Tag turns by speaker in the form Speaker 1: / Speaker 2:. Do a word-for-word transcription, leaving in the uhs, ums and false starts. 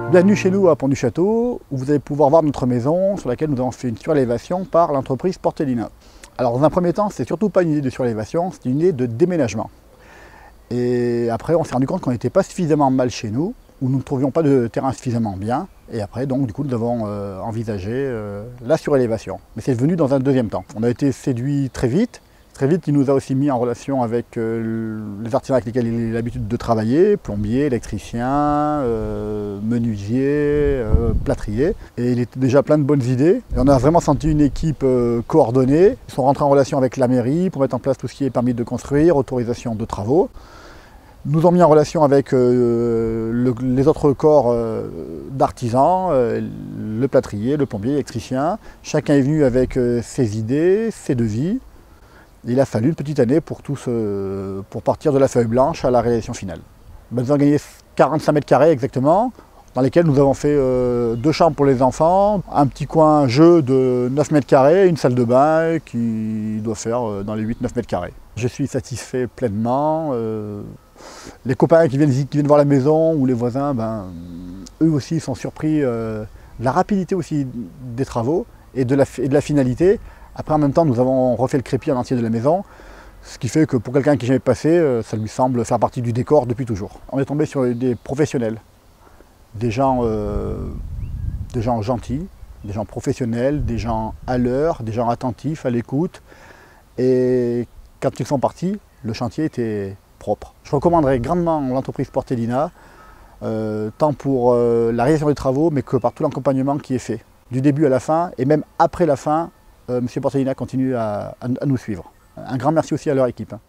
Speaker 1: Bienvenue chez nous à Pont-du-Château, où vous allez pouvoir voir notre maison sur laquelle nous avons fait une surélévation par l'entreprise Portellina. Alors dans un premier temps, c'est surtout pas une idée de surélévation, c'est une idée de déménagement. Et après, on s'est rendu compte qu'on n'était pas suffisamment mal chez nous, où nous ne trouvions pas de terrain suffisamment bien. Et après, donc, du coup, nous avons euh, envisagé euh, la surélévation. Mais c'est venu dans un deuxième temps. On a été séduits très vite. Très vite, il nous a aussi mis en relation avec euh, les artisans avec lesquels il a l'habitude de travailler, plombier, électricien, euh, menuisier, euh, plâtrier. Et il était déjà plein de bonnes idées. Et on a vraiment senti une équipe euh, coordonnée. Ils sont rentrés en relation avec la mairie pour mettre en place tout ce qui est permis de construire, autorisation de travaux. Nous ont mis en relation avec euh, le, les autres corps euh, d'artisans, euh, le plâtrier, le plombier, l'électricien. Chacun est venu avec euh, ses idées, ses devis. Il a fallu une petite année pour, tous, euh, pour partir de la feuille blanche à la réalisation finale. Ben, nous avons gagné quarante-cinq mètres carrés exactement, dans lesquels nous avons fait euh, deux chambres pour les enfants, un petit coin jeu de neuf mètres carrés, une salle de bain qui doit faire euh, dans les huit neuf mètres carrés. Je suis satisfait pleinement. Euh, les copains qui viennent, qui viennent voir la maison ou les voisins, ben, eux aussi sont surpris euh, de la rapidité aussi des travaux et de la, et de la finalité. Après, en même temps, nous avons refait le crépi en entier de la maison, ce qui fait que pour quelqu'un qui n'est jamais passé, ça lui semble faire partie du décor depuis toujours. On est tombé sur des professionnels, des gens, euh, des gens gentils, des gens professionnels, des gens à l'heure, des gens attentifs, à l'écoute. Et quand ils sont partis, le chantier était propre. Je recommanderais grandement l'entreprise Portellina, euh, tant pour euh, la réalisation des travaux, mais que par tout l'accompagnement qui est fait, du début à la fin, et même après la fin. Euh, Monsieur Portellina continue à, à, à nous suivre. Un grand merci aussi à leur équipe.